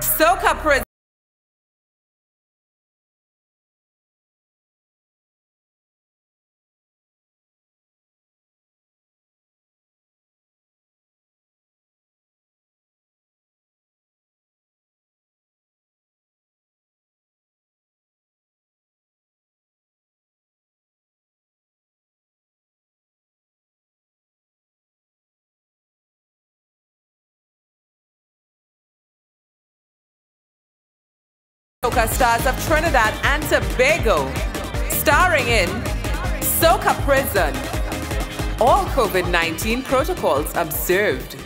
Soca Prison. Soca Stars of Trinidad and Tobago, starring in Soca Prison. All COVID-19 protocols observed.